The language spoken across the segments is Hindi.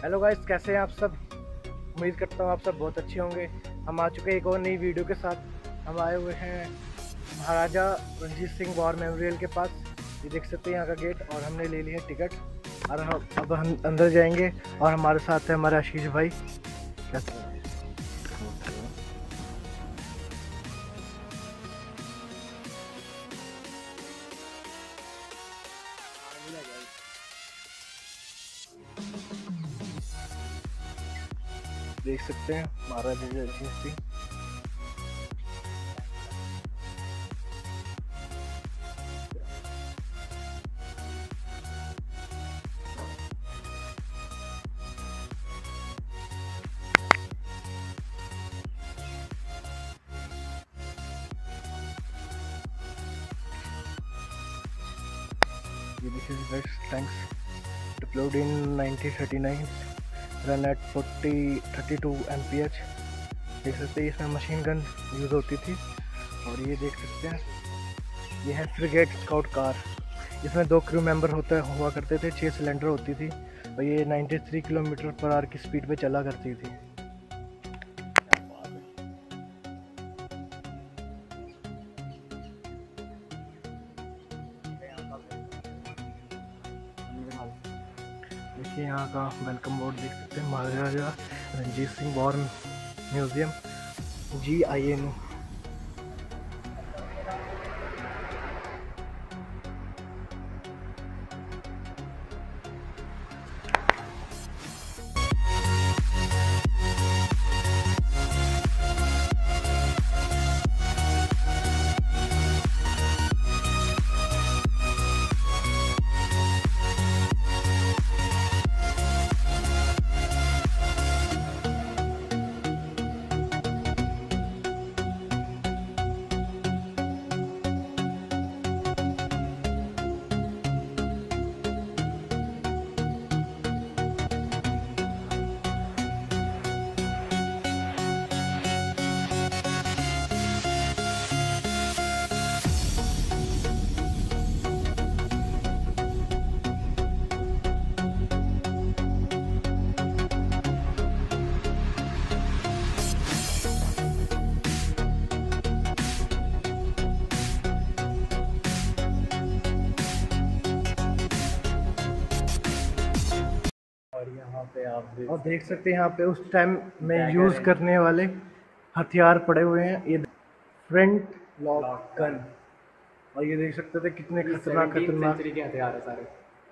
हेलो गाइस, कैसे हैं आप सब। उम्मीद करता हूँ आप सब बहुत अच्छे होंगे। हम आ चुके हैं एक और नई वीडियो के साथ। हम आए हुए हैं महाराजा रणजीत सिंह वॉर मेमोरियल के पास। ये देख सकते हैं यहाँ का गेट, और हमने ले लिया टिकट और हम अंदर जाएंगे। और हमारे साथ है हमारे आशीष भाई। कैसे देख सकते हैं Maharaja Ranjit Singh. This is best tanks deployed in 1939, run at 32 mph। देख सकते हैं इसमें मशीन गन यूज़ होती थी। और ये देख सकते हैं ये है फ्रिगेट स्काउट कार। इसमें 2 क्रू मेंबर हुआ करते थे, 6 सिलेंडर होती थी और ये 93 किलोमीटर पर आवर की स्पीड पे चला करती थी। देखिए यहाँ का वेलकम बोर्ड देख सकते हैं, Maharaja Ranjit Singh war museum GINU। और देख सकते हैं यहाँ पे उस टाइम में यूज़ करने वाले हथियार पड़े हुए हैं। ये फ्रंट लॉक गन, और ये देख सकते थे कितने खतरनाक के हथियार है सारे।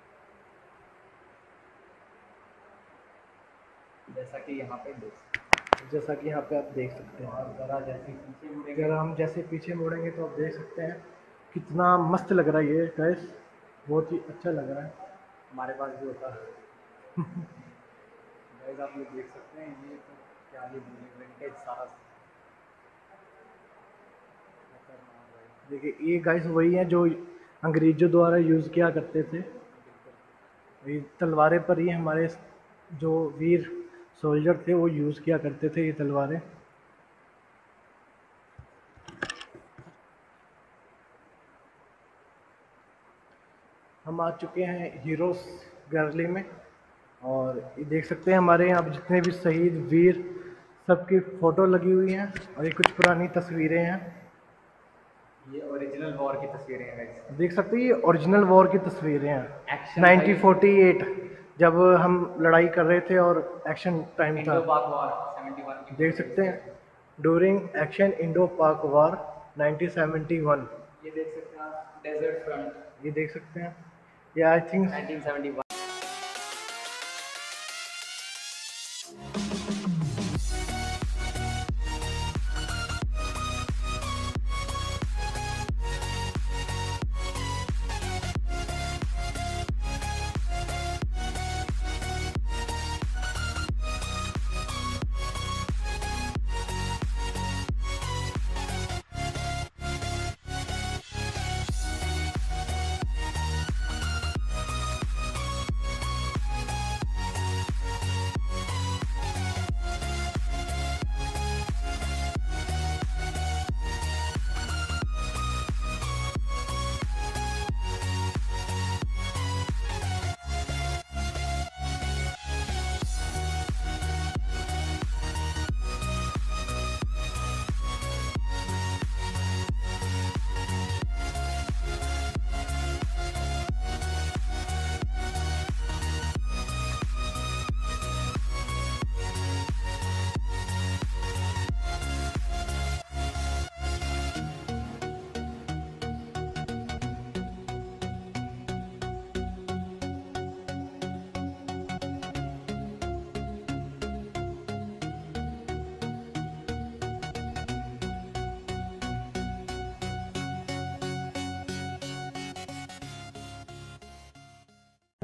जैसा कि यहाँ पे आप देख सकते हैं। अगर हम जैसे पीछे मुड़ेंगे तो आप देख सकते हैं कितना मस्त लग रहा है ये गाइस, बहुत ही अच्छा लग रहा है। हमारे पास भी होता है। आप लोग देख सकते हैं ये तो क्या ही विंटेज सारा। देखिए ये गाइस वही है जो अंग्रेजों द्वारा यूज़ किया करते थे। ये तलवारें पर ही हमारे जो वीर सोल्जर थे वो यूज़ किया करते थे ये तलवारें। हम आ चुके हैं हीरोज गैलरी में, और ये देख सकते हैं हमारे यहाँ जितने भी शहीद वीर सबकी फ़ोटो लगी हुई हैं। और ये कुछ पुरानी तस्वीरें हैं, ये ओरिजिनल वॉर की तस्वीरें हैं। देख सकते हैं ये ओरिजिनल वॉर की तस्वीरें हैं। 1948 जब हम लड़ाई कर रहे थे और एक्शन टाइम था। देख सकते हैं during action Indo Pak war 1971। ये देख सकते हैं डेजर्ट फ्रंट, ये देख सकते हैं ये आई थिंक 1971।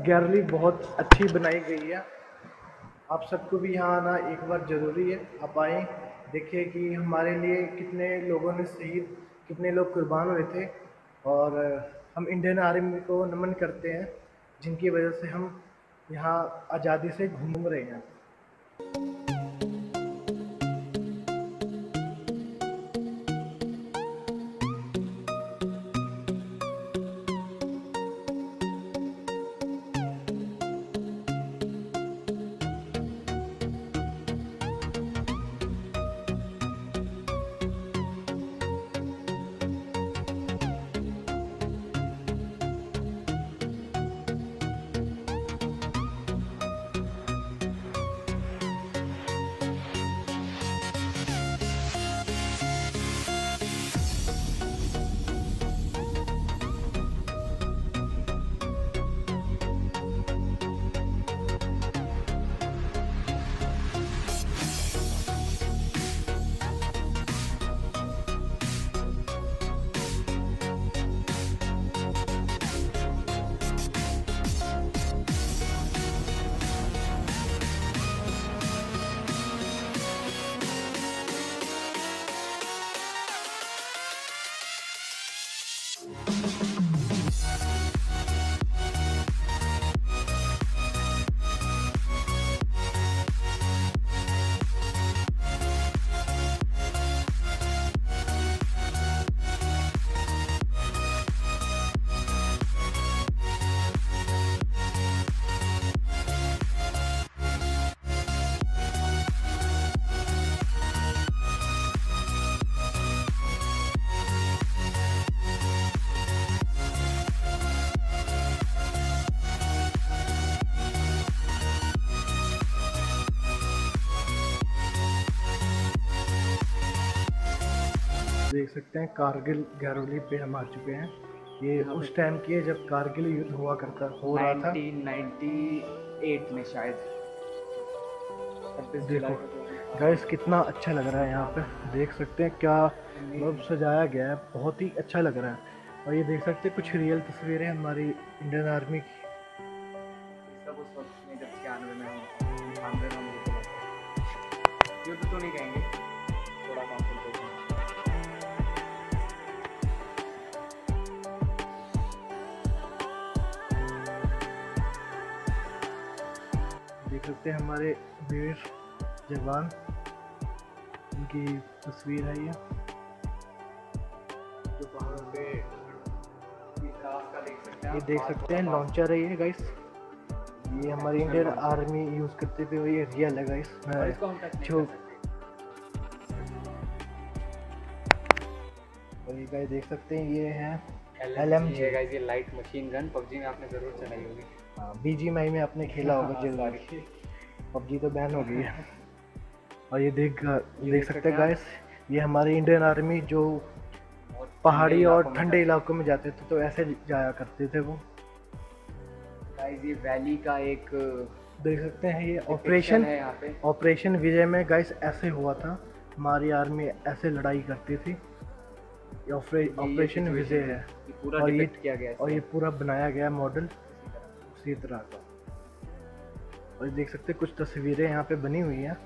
गैलरी बहुत अच्छी बनाई गई है। आप सबको भी यहाँ आना एक बार ज़रूरी है। आप आएँ, देखिए कि हमारे लिए कितने लोगों ने शहीद, कितने लोग कुर्बान हुए थे। और हम इंडियन आर्मी को नमन करते हैं, जिनकी वजह से हम यहाँ आज़ादी से घूम रहे हैं। देख सकते हैं कारगिल गैरोली पे हम आ चुके हैं। ये उस टाइम की है जब कारगिल युद्ध हो रहा था 1998 में शायद। देखो गाइस कितना अच्छा लग रहा है यहाँ पे, देख सकते हैं क्या मतलब सजाया गया है, बहुत ही अच्छा लग रहा है। और ये देख सकते हैं कुछ रियल तस्वीरें हमारी इंडियन आर्मी की। सब उस वक्त में जब 96 में युद्ध तो नहीं कहेंगे, थोड़ा कॉन्सेंट्रेशन। देख सकते हैं हमारे वीर जवान, उनकी तस्वीर है ये जो पहाड़ों पे विकास का देख सकते हैं। ये देख सकते हैं लॉन्चर है ये गाइस, ये हमारी इंडियन आर्मी यूज़ करते थे, ये रियल है गाइस। जो और ये गाइस देख सकते हैं ये है LMG है गाइस, ये लाइट मशीन गन पबजी में आपने ज़रूर चलाई होगी। हाँ, BGMI में आपने खेला होगा जरूर, पबजी तो बैन हो गई है। और ये देख सकते हैं गाइस, ये हमारी इंडियन आर्मी जो पहाड़ी और ठंडे इलाकों में जाते थे तो ऐसे जाया करते थे वो। गाइस ये वैली का एक देख सकते हैं ये ऑपरेशन विजय में गाइस ऐसे हुआ था, हमारी आर्मी ऐसे लड़ाई करती थी। ये ऑपरेशन विजय है पूरा डिपिक्ट किया गया है और ये पूरा बनाया गया मॉडल उसी तरह का। और देख सकते हैं कुछ तस्वीरें यहाँ पे बनी हुई हैं।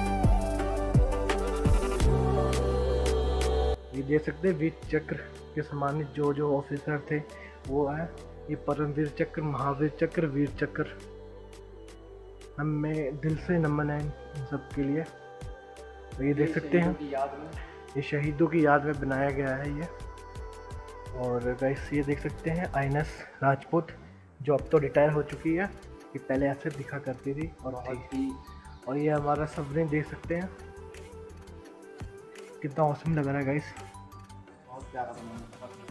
ये देख सकते हैं वीर चक्र के सम्मानित जो ऑफिसर थे वो है, ये परमवीर चक्र, महावीर चक्र, वीर चक्र। हमें दिल से नमन है इन सब के लिए। तो ये देख सकते हैं ये शहीदों की याद में बनाया गया है ये। और गाइस ये देख सकते हैं INS राजपूत, जो अब तो रिटायर हो चुकी है, ये पहले ऐसे दिखा करती थी और ये हमारा सबमरीन देख सकते हैं कितना औसम लग रहा है गाइस, बहुत प्यारा बना है।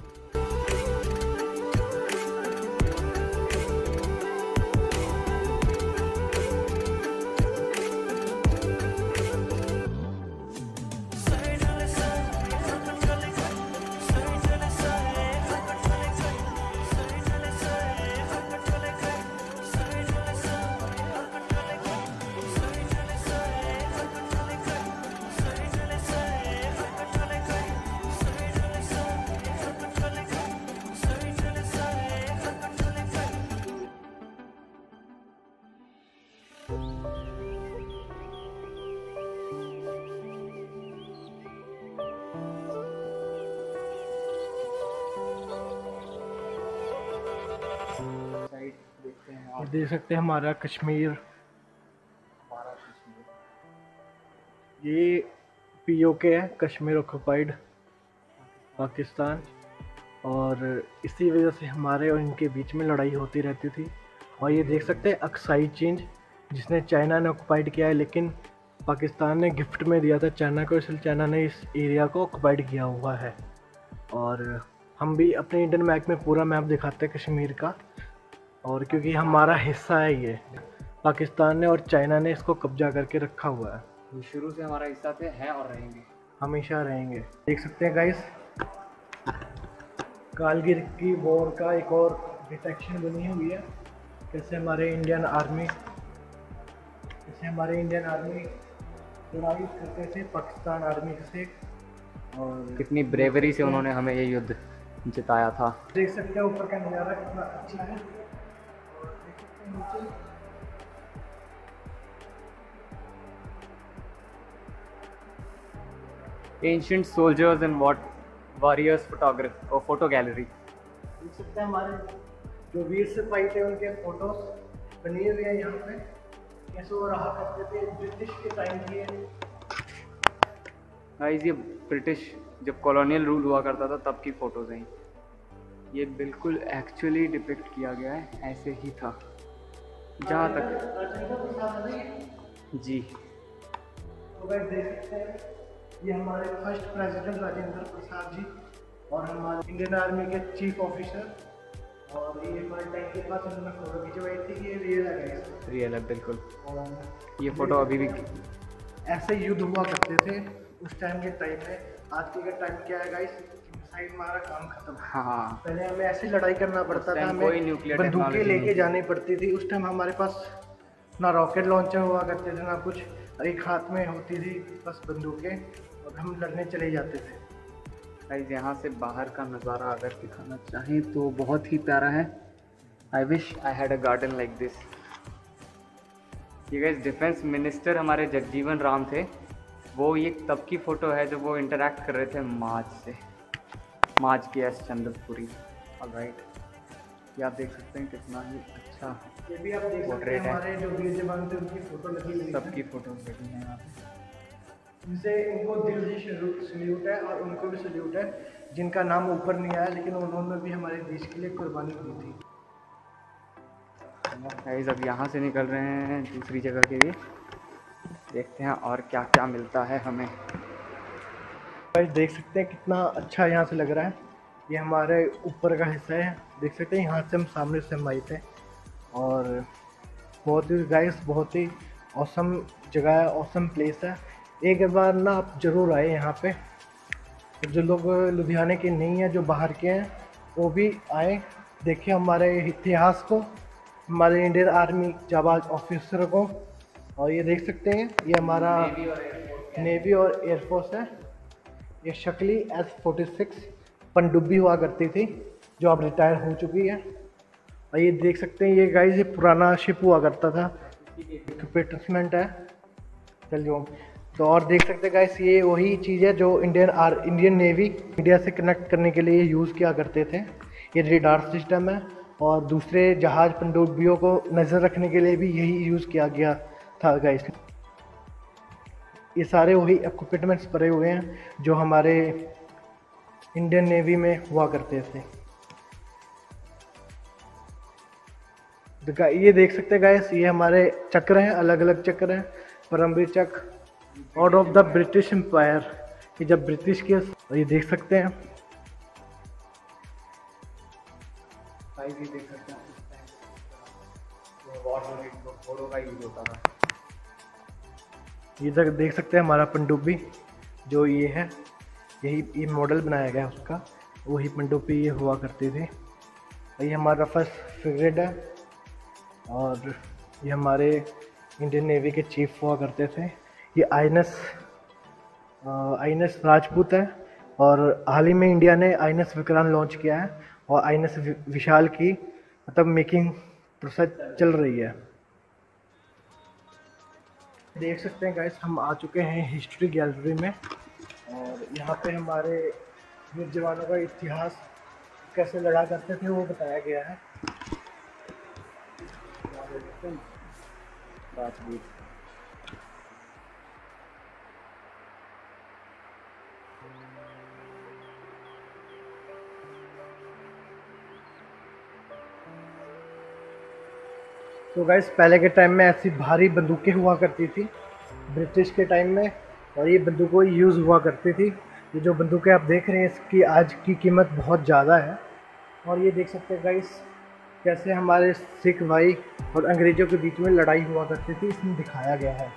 ये देख सकते हैं हमारा कश्मीर, हमारा कश्मीर। ये पीओके है, कश्मीर ऑक्युपाइड पाकिस्तान। और इसी वजह से हमारे और इनके बीच में लड़ाई होती रहती थी। और ये देख सकते हैं अक्साई चीन, जिसने चाइना ने ऑक्युपाइड किया है, लेकिन पाकिस्तान ने गिफ्ट में दिया था चाइना को, इसलिए चाइना ने इस एरिया को ऑक्युपाइड किया हुआ है। और हम भी अपने इंडियन मैप में पूरा मैप दिखाते हैं कश्मीर का, और क्योंकि हमारा हिस्सा है ये, पाकिस्तान ने और चाइना ने इसको कब्जा करके रखा हुआ है। ये शुरू से हमारा हिस्सा थे, हैं और रहेंगे, हमेशा रहेंगे। देख सकते हैं गाइस, कारगिल की वॉर का एक और डिटेक्शन बनी हुई है, कैसे हमारे इंडियन आर्मी लड़ाई करते थे पाकिस्तान आर्मी से। और कितनी ब्रेवरी से उन्होंने हमें ये युद्ध जिताया था। देख सकते हैं ऊपर का नज़ारा कितना अच्छा है। और देख सकते हैं नीचे ancient soldiers and warriors photo gallery. देख सकते हैं हमारे जो वीर सिपाही थे उनके फोटोज बने हुए हैं यहाँ पे, कैसे वो रहा करते थे ब्रिटिश के टाइम के। गाइस ये ब्रिटिश जब कॉलोनियल रूल हुआ करता था तब की फोटोज हैं। ये बिल्कुल एक्चुअली डिपिक्ट किया गया है, ऐसे ही था जहाँ तक जी। तो गाइस देख सकते हैं ये हमारे फर्स्ट प्रेसिडेंट राजेंद्र प्रसाद जी, और हमारे इंडियन आर्मी के चीफ ऑफिसर। और ये हमारे टैंक के पास उन्होंने फोटो खिंचवाई थी। ये रियल है गाइस, रियल है बिल्कुल। और ये फोटो अभी भी ऐसे युद्ध हुआ करते थे उस टाइम के टाइम में। आज के टाइम क्या है गाइस, मिसाइल मारा काम खत्म। हाँ, पहले हमें ऐसे लड़ाई करना पड़ता था, कोई हमें न्यूक्लियर बंदूकें लेके जानी पड़ती थी। उस टाइम हमारे पास ना रॉकेट लॉन्चर हुआ करते थे ना कुछ, एक हाथ में होती थी बस बंदूकें, और हम लड़ने चले जाते थे। गाइस यहाँ से बाहर का नज़ारा अगर दिखाना चाहें तो बहुत ही प्यारा है। I wish I had a garden like this. ये गाइस डिफेंस मिनिस्टर हमारे जगजीवन राम थे, वो ये तब की फ़ोटो है जब वो इंटरेक्ट कर रहे थे माज के एस चंद्रपुरी। ऑलराइट, ये आप देख सकते हैं कितना ही अच्छा ये भी आप देख सकते हैं हमारे जो वीर जवान थे उनकी फोटो लगी हुई है, सबकी फ़ोटो लगी है यहाँ पे। इनसे इनको दिल से सल्यूट है, और उनको भी सल्यूट है जिनका नाम ऊपर नहीं आया, लेकिन उन्होंने भी हमारे देश के लिए कुर्बानी दी थी। गाइस अब यहाँ से निकल रहे हैं दूसरी जगह के लिए, देखते हैं और क्या क्या मिलता है हमें। गाइस देख सकते हैं कितना अच्छा यहाँ से लग रहा है। ये हमारे ऊपर का हिस्सा है, देख सकते हैं यहाँ से हम सामने से हम आए थे। और बहुत ही गाइस बहुत ही औसम जगह है, औसम प्लेस है। एक बार ना आप ज़रूर आए यहाँ पे, जो लोग लुधियाने के नहीं हैं, जो बाहर के हैं, वो भी आए, देखें हमारे इतिहास को, हमारे इंडियन आर्मी जाबाज ऑफिसर को। और ये देख सकते हैं ये हमारा नेवी और एयरफोर्स है। ये शक्ली S-46 पनडुब्बी हुआ करती थी, जो अब रिटायर हो चुकी है। और ये देख सकते हैं ये गाइस ये पुराना शिप हुआ करता था, इक्विपमेंट है। चलिए तो और देख सकते हैं गाइस ये वही चीज़ है जो इंडियन नेवी इंडिया से कनेक्ट करने के लिए यूज़ किया करते थे। ये रेडार सिस्टम है, और दूसरे जहाज पनडुब्बियों को नज़र रखने के लिए भी यही यूज़ किया गया था गाइस। ये सारे वही इक्विपमेंट्स पड़े हुए हैं जो हमारे इंडियन नेवी में हुआ करते थे। ये देख सकते हैं गाइस ये हमारे चक्र हैं, अलग अलग चक्र हैं। Paramvir Chakra out of the British empire, ये जब ब्रिटिश के, ये देख सकते हैं। ये देख सकते हैं घोड़ों का यूज होता था। ये तक देख सकते हैं हमारा पनडुब्बी जो ये है, ये मॉडल बनाया गया उसका, वही पनडुब्बी ये हुआ करती थी। ये हमारा फर्स्ट फ्रिगेट है, और ये हमारे इंडियन नेवी के चीफ हुआ करते थे। ये INS राजपूत है, और हाल ही में इंडिया ने INS विक्रांत लॉन्च किया है, और INS विशाल की मतलब मेकिंग प्रोसेस चल रही है। देख सकते हैं गाइस हम आ चुके हैं हिस्ट्री गैलरी में, और यहाँ पे हमारे वीर जवानों का इतिहास कैसे लड़ा करते थे वो बताया गया है। सकते हैं राजदूत। तो गाइस पहले के टाइम में ऐसी भारी बंदूकें हुआ करती थी ब्रिटिश के टाइम में, और ये बंदूकों यूज़ हुआ करती थी। ये जो बंदूकें आप देख रहे हैं इसकी आज की कीमत बहुत ज़्यादा है। और ये देख सकते हैं गाइस कैसे हमारे सिख भाई और अंग्रेज़ों के बीच में लड़ाई हुआ करती थी, इसमें दिखाया गया है।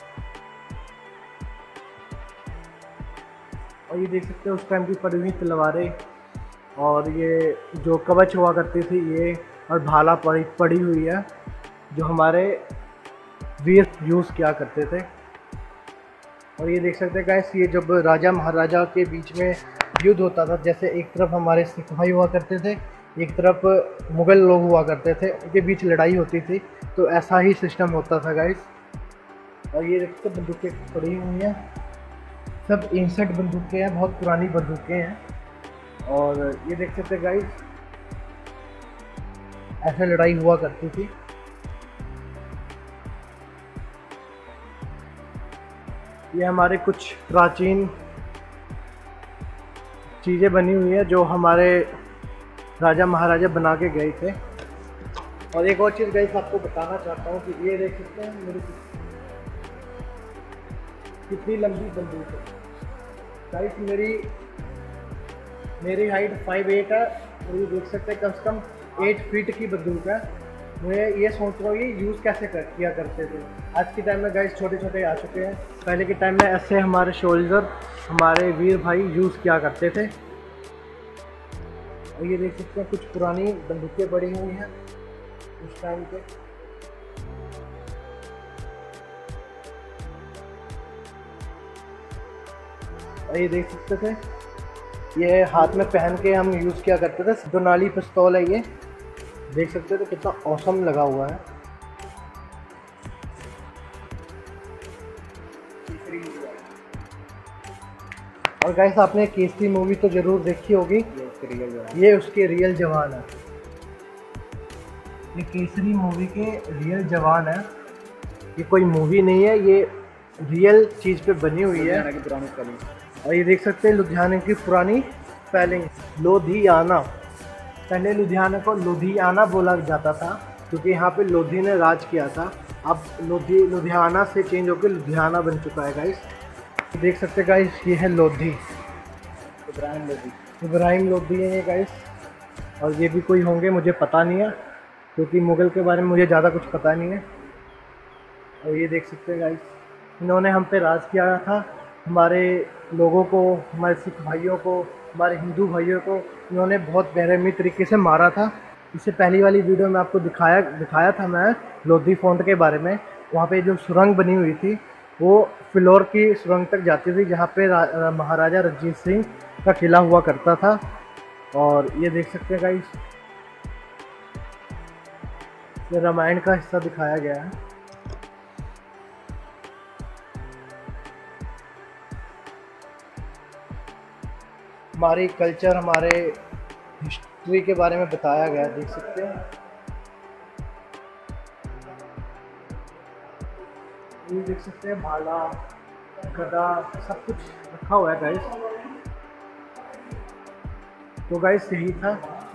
और ये देख सकते हैं उस टाइम की पड़ी हुई तलवारें, और ये जो कवच हुआ करती थी ये, और भाला पड़ी हुई है जो हमारे वीर यूज़ किया करते थे। और ये देख सकते हैं गाइस ये जब राजा महाराजा के बीच में युद्ध होता था, जैसे एक तरफ हमारे सिख भाई हुआ करते थे, एक तरफ मुग़ल लोग हुआ करते थे, उनके बीच लड़ाई होती थी, तो ऐसा ही सिस्टम होता था गाइस। और ये देखते बंदूकें पड़ी हुई हैं, सब एंसेंट बंदूकें हैं, बहुत पुरानी बंदूकें हैं। और ये देख सकते हैं गाइस ऐसे लड़ाई हुआ करती थी। ये हमारे कुछ प्राचीन चीज़ें बनी हुई है जो हमारे राजा महाराजा बना के गए थे। और एक और चीज़ गाइस आपको बताना चाहता हूँ कि ये देख सकते हैं मेरी कितनी लंबी बंदूक है गाइस। मेरी हाइट 5'8" है, और ये देख सकते हैं कम से कम 8 फीट की बंदूक है। मैं ये सोच रहा हूँ ये यूज़ कैसे किया करते थे। आज के टाइम में गाइस छोटे छोटे आ चुके हैं, पहले के टाइम में ऐसे हमारे सोल्जर हमारे वीर भाई यूज़ किया करते थे। और ये देख सकते हैं कुछ पुरानी बंदूकें पड़ी हुई हैं उस टाइम पे। और ये देख सकते थे ये हाथ में पहन के हम यूज़ किया करते थे, दोनाली पिस्तौल है ये, देख सकते थे कितना औसम लगा हुआ है। और गाइस आपने केसरी मूवी तो जरूर देखी होगी, ये उसके रियल जवान है। ये केसरी मूवी के रियल जवान है, ये कोई मूवी नहीं है, ये रियल चीज़ पे बनी हुई है। और ये देख सकते हैं लुधियाना की पुरानी स्पेलिंग लोधियाना। पहले लुधियाना को लुधियाना बोला जाता था क्योंकि यहाँ पे लोधी ने राज किया था। अब लुधियाना से चेंज होकर लुधियाना बन चुका है गाइस। देख सकते हैं गाइस ये है लोधी, इब्राहिम लोधी है ये गाइस। और ये भी कोई होंगे मुझे पता नहीं है क्योंकि मुग़ल के बारे में मुझे ज़्यादा कुछ पता नहीं है। और ये देख सकते हैं गाइस इन्होंने हम पे राज किया था, हमारे लोगों को, हमारे सिख भाइयों को, हमारे हिंदू भाइयों को इन्होंने बहुत बेरहमी तरीके से मारा था। इससे पहली वाली वीडियो में आपको दिखाया था मैं लोधी फोर्ट के बारे में। वहाँ पे जो सुरंग बनी हुई थी वो फिलौर की सुरंग तक जाती थी जहाँ पे महाराजा रणजीत सिंह का किला हुआ करता था। और ये देख सकते हैं गाइस ये रामायण का हिस्सा दिखाया गया है। हमारी कल्चर, हमारे हिस्ट्री के बारे में बताया गया, देख सकते हैं। ये देख सकते हैं भाला, गदा, सब कुछ रखा हुआ है गाइस। तो गाइस यही था।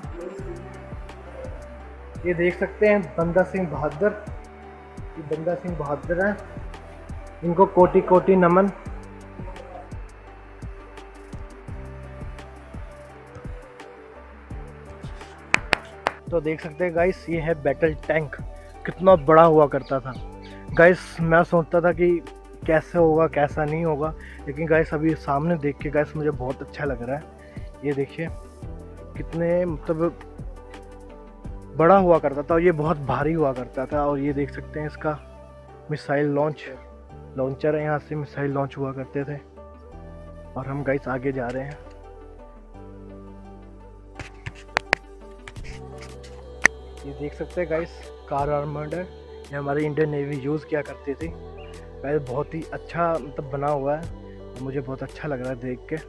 ये देख सकते हैं बंदा सिंह बहादुर, ये बंदा सिंह बहादुर हैं, इनको कोटि कोटि नमन। तो देख सकते हैं गाइस ये है बैटल टैंक, कितना बड़ा हुआ करता था गाइस। मैं सोचता था कि कैसे होगा कैसा नहीं होगा, लेकिन गाइस अभी सामने देख के गाइस मुझे बहुत अच्छा लग रहा है। ये देखिए कितने मतलब बड़ा हुआ करता था और ये बहुत भारी हुआ करता था। और ये देख सकते हैं इसका मिसाइल लॉन्चर है, यहाँ से मिसाइल लॉन्च हुआ करते थे। और हम गाइस आगे जा रहे हैं। ये देख सकते हैं गाइस कार आर्मर्ड है, ये हमारी इंडियन नेवी यूज़ किया करती थी। गाइस बहुत ही अच्छा मतलब बना हुआ है और मुझे बहुत अच्छा लग रहा है देख के।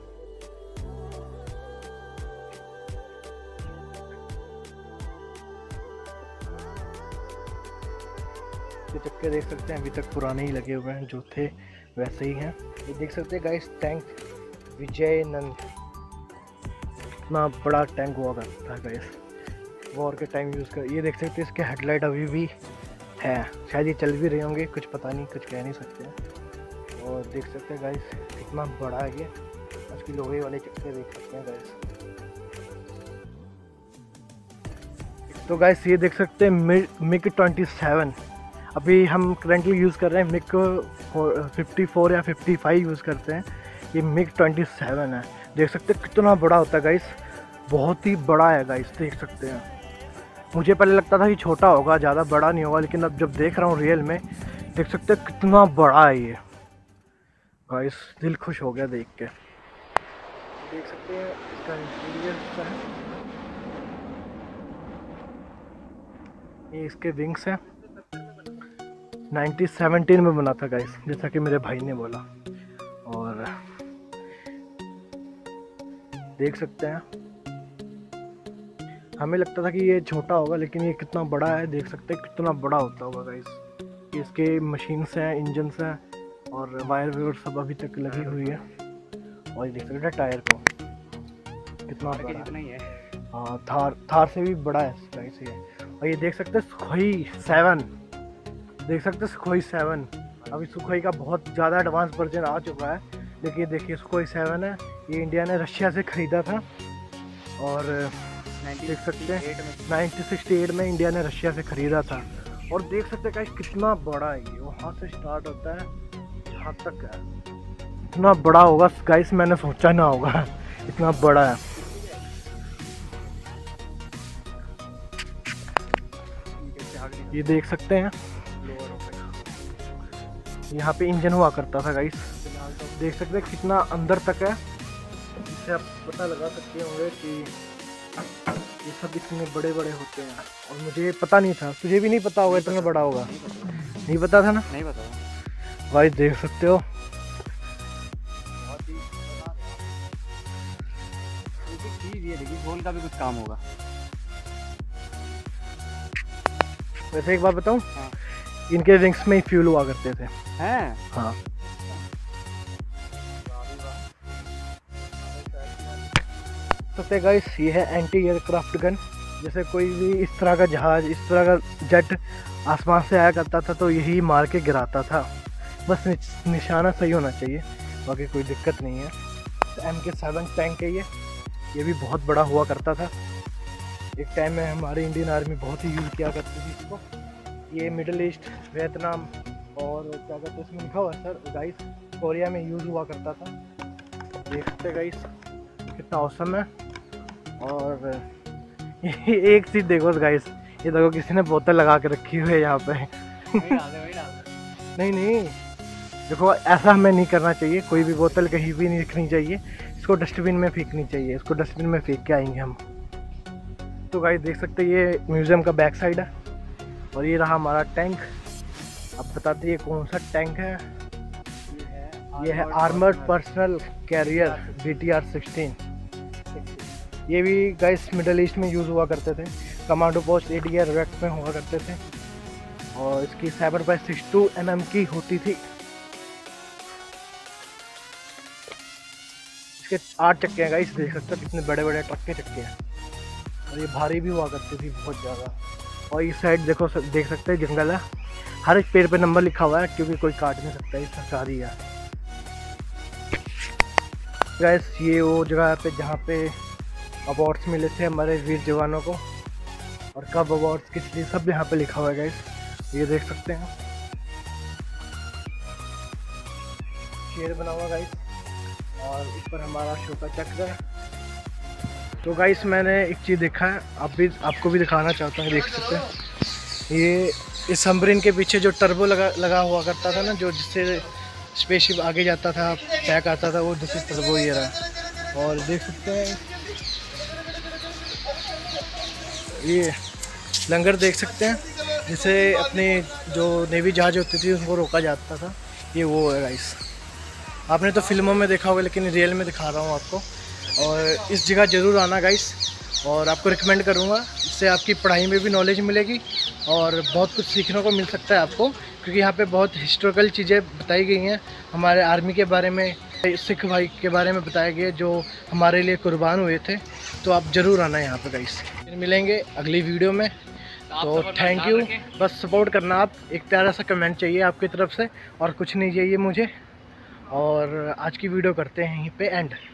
इसके चक्के देख सकते हैं अभी तक पुराने ही लगे हुए हैं, जो थे वैसे ही हैं। ये देख सकते हैं गाइस टैंक विजयनंद, इतना बड़ा टैंक हुआ करता है गाइस, वॉर के टाइम यूज़ कर। ये देख सकते हैं इसके हेडलाइट अभी भी है, शायद ये चल भी रहे होंगे, कुछ पता नहीं, कुछ कह नहीं सकते। और देख सकते हैं गाइस कितना बड़ा है ये, उसकी लोहे वाले चक्के देख सकते हैं गाइस। तो गाइस ये देख सकते हैं मिग 27, अभी हम करेंटली यूज़ कर रहे हैं मिग 54 या 55 यूज़ करते हैं, ये मिग 27 है। देख सकते हैं कितना बड़ा होता है गाइस, बहुत ही बड़ा है गाइस, देख सकते हैं। मुझे पहले लगता था कि छोटा होगा, ज़्यादा बड़ा नहीं होगा, लेकिन अब जब देख रहा हूँ रियल में, देख सकते हैं कितना बड़ा है ये गाइस, दिल खुश हो गया देख के। देख सकते हैं इसका इंटीरियर है, ये इसके विंग्स हैं, 1917 में बना था गाइस, जैसा कि मेरे भाई ने बोला। और देख सकते हैं हमें लगता था कि ये छोटा होगा, लेकिन ये कितना बड़ा है, देख सकते हैं कितना बड़ा होता होगा गाइस। इसके मशीन्स हैं, इंजन्स हैं और वायर वेयर सब अभी तक लगी हुई है। और ये देख सकते हैं टायर को कितना बड़ा है, हाँ थार से भी बड़ा है गाइस ये। और ये देख सकते हैं सुखोई 7, देख सकते हैं सुखोई 7, अभी सुखोई का बहुत ज़्यादा एडवांस वर्जन आ चुका है, लेकिन ये देखिए सुखोई 7 है, ये इंडिया ने रशिया से ख़रीदा था। और देख सकते हैं 1968 में इंडिया ने रशिया से ख़रीदा था। और देख सकते हैं गाइस कितना बड़ा है ये, वहाँ से स्टार्ट होता है यहाँ तक है, इतना बड़ा होगा गाइस, मैंने सोचा ना होगा इतना बड़ा है। ये देख सकते हैं यहाँ पे इंजन हुआ करता था गाइस, देख सकते हैं कितना अंदर तक है, इससे आप पता लगा सकते होंगे कि ये सब इतने बड़े बड़े होते हैं। और मुझे पता नहीं था, तुझे भी नहीं पता होगा इतना बड़ा होगा, नहीं पता था ना? नहीं पता भाई देख सकते हो, गोल का भी कुछ काम होगा। वैसे एक बात बताऊं, इनके विंग्स में ही फ्यूल हुआ करते थे। हैं? हाँ। तो गाइस ये है एंटी एयरक्राफ्ट गन, जैसे कोई भी इस तरह का जहाज, इस तरह का जेट आसमान से आया करता था तो यही मार के गिराता था, बस निशाना सही होना चाहिए, बाकी कोई दिक्कत नहीं है। तो MK7 टैंक है ये भी बहुत बड़ा हुआ करता था, एक टाइम में हमारी इंडियन आर्मी बहुत ही यूज़ किया करती थी इसको। ये मिडल ईस्ट, वियतनाम और क्या कहते हैं इसमें लिखा हुआ है सर गाइस, कोरिया में यूज़ हुआ करता था। देख सकते गाइस कितना औसम है। और एक चीज़ देखो गाइस, ये देखो किसी ने बोतल लगा के रखी हुई है यहाँ पे। नहीं देखो, ऐसा हमें नहीं करना चाहिए, कोई भी बोतल कहीं भी नहीं रखनी चाहिए, इसको डस्टबिन में फेंकनी चाहिए, इसको डस्टबिन में फेंक के आएंगे हम। तो गाइस देख सकते हैं ये म्यूज़ियम का बैक साइड है, और ये रहा हमारा टैंक। अब बताते ये कौन सा टैंक है, ये है आर्मर्ड पर्सनल कैरियर BTR 16। ये भी गाइस मिडल ईस्ट में यूज़ हुआ करते थे, कमांडो पोस्ट ADR रैक में हुआ करते थे, और इसकी 7.62 mm की होती थी। इसके 8 चक्के हैं गाइस, देख सकते हो कितने बड़े बड़े ट्रक के चक्के हैं, और ये भारी भी हुआ करती थी बहुत ज़्यादा। और इस साइड देखो, देख सकते हैं जंगल है, हर एक पेड़ पे नंबर लिखा हुआ है क्योंकि कोई काट नहीं सकता, ये सरकारी है गाइस। ये वो जगह पे जहाँ पे अवार्ड्स मिले थे हमारे वीर जवानों को, और कब अवार्ड्स किस लिए, सब यहाँ पे लिखा हुआ है गाइस, ये देख सकते हैं। शेर बना हुआ गाइस, और इस पर हमारा अशोका चक्र है। तो गाइस मैंने एक चीज़ देखा है, आपको भी दिखाना चाहता हूँ, देख सकते हैं ये इस सबमरीन के पीछे जो टर्बो लगा हुआ करता था ना, जो जिससे स्पेसशिप आगे जाता था, पैक आता था, वो दूसरी टर्बो ये रहा। और देख सकते हैं ये लंगर देख सकते हैं, जिसे अपने जो नेवी जहाज होती थी उनको रोका जाता था, ये वो है गाइस। आपने तो फिल्मों में देखा होगा, लेकिन रियल में दिखा रहा हूँ आपको। और इस जगह ज़रूर आना गाइस, और आपको रिकमेंड करूँगा, इससे आपकी पढ़ाई में भी नॉलेज मिलेगी और बहुत कुछ सीखने को मिल सकता है आपको, क्योंकि यहाँ पे बहुत हिस्टोरिकल चीज़ें बताई गई हैं हमारे आर्मी के बारे में, सिख भाई के बारे में बताया गया जो हमारे लिए कुर्बान हुए थे। तो आप ज़रूर आना यहाँ पे गाइस। फिर मिलेंगे अगली वीडियो में, तो थैंक यू। बस सपोर्ट करना आप, एक प्यारा सा कमेंट चाहिए आपकी तरफ से और कुछ नहीं चाहिए मुझे। और आज की वीडियो करते हैं यहीं पे एंड।